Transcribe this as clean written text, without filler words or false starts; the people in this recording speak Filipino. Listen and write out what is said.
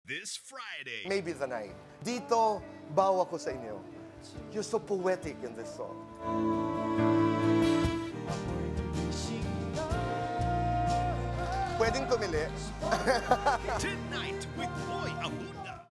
This Friday. Maybe the night. Dito, bawa ko sa inyo. You're so poetic in this song. Pwedeng tumili. Tonight with Boy Abunda.